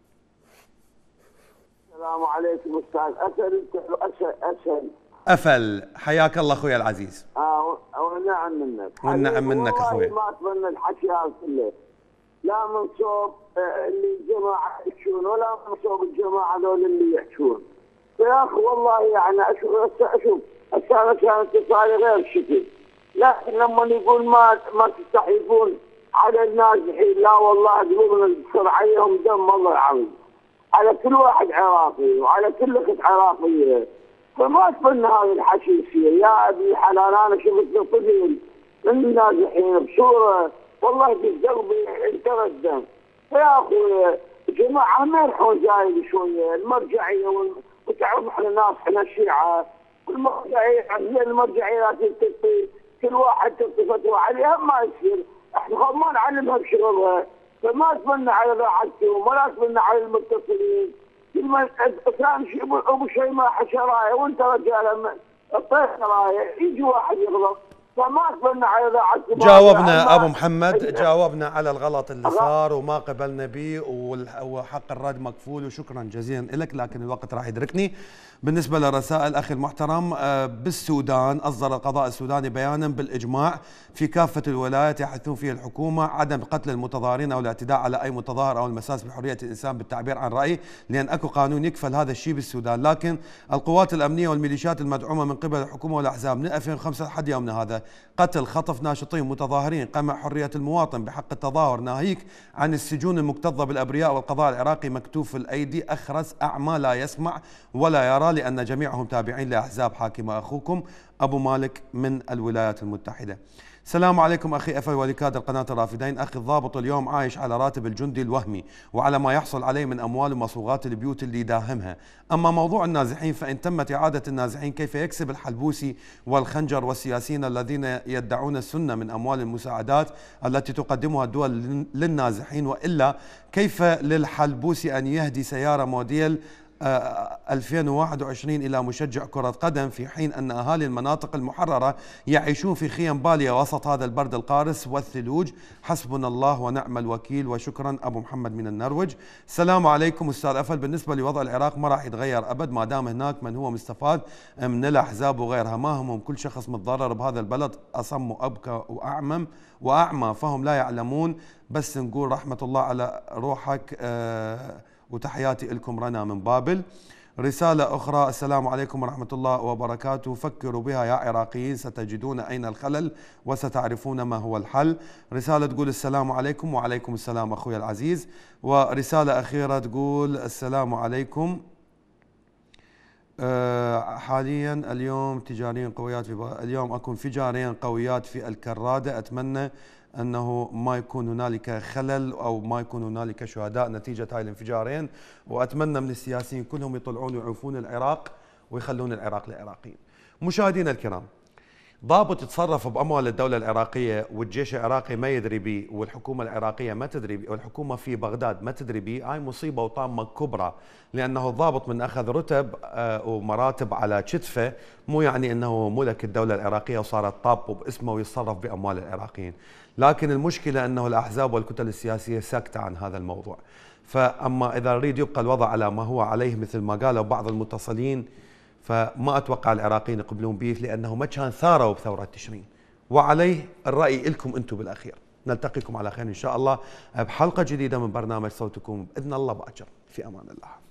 السلام عليكم استاذ اسد. افل، حياك الله اخوي العزيز. والنعم منك. والنعم منك اخوي. ما اتمنى الحكي هذا كله، لا من صوب اللي الجماعه يحكون ولا من صوب الجماعه هذول اللي يحكون. يا اخي والله يعني اشوف السنه كانت اتصالي غير الشكل، لكن لما يقول ما تستحيفون على النازحين، لا والله قلوبنا تصير عليهم دم الله العظيم، على كل واحد عراقي وعلى كل اخت عراقيه. فما اتمنى هذا الحكي يصير. يا ابي حلال انا شفت طفل من النازحين بصوره والله في قلبي انترى الدم. يا اخوي الجماعه ما يروحون زايد شويه، المرجعيه وتعرف احنا ناس احنا الشيعه، المرجعيه زين المرجعيه تلتقي كل واحد تلتقي فتوى عليها، ما يصير. احنا ما نعلمها بشغلها، فما اتمنى على ذاعتهم ولا اتمنى على المتصلين. كان ابو شيماء حشرايه وانت رجال الطير رايه، يجي واحد يغلط، فما اتمنى على ذاعتهم. جاوبنا ابو محمد، جاوبنا على الغلط اللي صار وما قبلنا به، وحق الرد مكفول، وشكرا جزيلا لك. لكن الوقت راح يدركني. بالنسبه لرسائل اخي المحترم، بالسودان اصدر القضاء السوداني بيانا بالاجماع في كافه الولايات يحثون فيه الحكومه عدم قتل المتظاهرين او الاعتداء على اي متظاهر او المساس بحريه الانسان بالتعبير عن رايه، لان اكو قانون يكفل هذا الشيء بالسودان. لكن القوات الامنيه والميليشيات المدعومه من قبل الحكومه والاحزاب من 2005 لحد يومنا هذا قتل، خطف ناشطين متظاهرين، قمع حريه المواطن بحق التظاهر، ناهيك عن السجون المكتظه بالابرياء، والقضاء العراقي مكتوف الايدي، اخرس اعمى لا يسمع ولا يرى، الله لأن جميعهم تابعين لأحزاب حاكمة. أخوكم أبو مالك من الولايات المتحدة. السلام عليكم أخي أفل ولكادر قناة الرافدين. أخي الضابط اليوم عايش على راتب الجندي الوهمي وعلى ما يحصل عليه من أموال ومصوغات البيوت اللي يداهمها. أما موضوع النازحين فإن تمت إعادة النازحين كيف يكسب الحلبوسي والخنجر والسياسيين الذين يدعون السنة من أموال المساعدات التي تقدمها الدول للنازحين؟ وإلا كيف للحلبوسي أن يهدي سيارة موديل 2021 إلى مشجع كرة قدم في حين أن أهالي المناطق المحررة يعيشون في خيم بالية وسط هذا البرد القارس والثلوج؟ حسبنا الله ونعم الوكيل وشكرا. أبو محمد من النرويج. السلام عليكم أستاذ أفل. بالنسبة لوضع العراق ما راح يتغير أبد ما دام هناك من هو مستفاد من الأحزاب وغيرها. ما همهم كل شخص متضرر بهذا البلد أصم وأبكى وأعمى فهم لا يعلمون. بس نقول رحمة الله على روحك وتحياتي لكم. رنا من بابل. رسالة أخرى. السلام عليكم ورحمة الله وبركاته. فكروا بها يا عراقيين ستجدون أين الخلل وستعرفون ما هو الحل. رسالة تقول السلام عليكم. وعليكم السلام أخوي العزيز. ورسالة أخيرة تقول السلام عليكم. حاليا اليوم تجاريا قويات اليوم أكون فجارين قويات في الكرادة. أتمنى أنه ما يكون هنالك خلل أو ما يكون هنالك شهداء نتيجة هاي الانفجارين. وأتمنى من السياسيين كلهم يطلعون ويعوفون العراق ويخلون العراق للعراقيين. مشاهدينا الكرام، ضابط يتصرف بأموال الدولة العراقية والجيش العراقي ما يدري به والحكومة العراقية ما تدري به والحكومة في بغداد ما تدري به، هاي مصيبة وطامة كبرى. لأنه الضابط من أخذ رتب ومراتب على كتفه مو يعني أنه ملك الدولة العراقية وصارت طابه باسمه ويتصرف بأموال العراقيين. لكن المشكلة أنه الأحزاب والكتل السياسية ساكتة عن هذا الموضوع. فأما إذا نريد يبقى الوضع على ما هو عليه مثل ما قالوا بعض المتصلين فما أتوقع العراقيين يقبلون به، لأنه ما كان ثاروا بثورة تشرين. وعليه الرأي لكم أنتم بالأخير. نلتقيكم على خير إن شاء الله بحلقة جديدة من برنامج صوتكم بإذن الله باكر. في أمان الله.